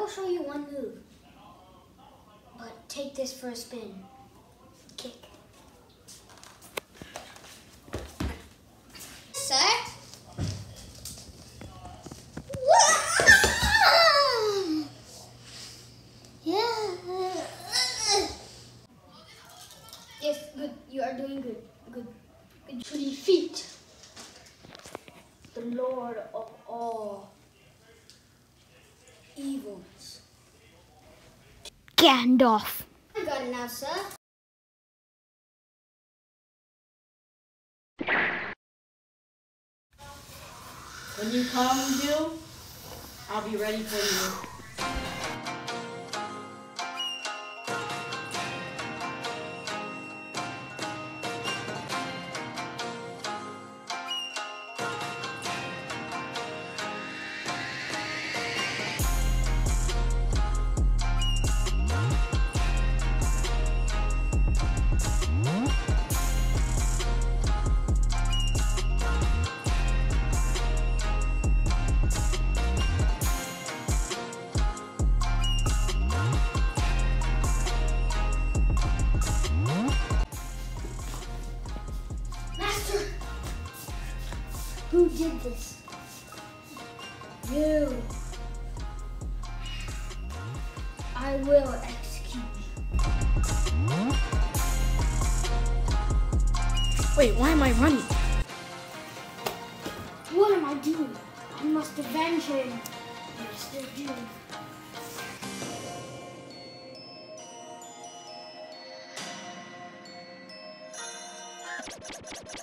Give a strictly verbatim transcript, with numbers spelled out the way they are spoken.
show you one move. But take this for a spin. Kick. Set. Yeah. Yes, good. You are doing good. Good. Good. To defeat the Lord of all evils. Gandalf. I got it now, sir. When you come, Bill, I'll be ready for you. Master! Who did this? You. I will execute you. Wait, why am I running? What am I doing? I must avenge him. I still do.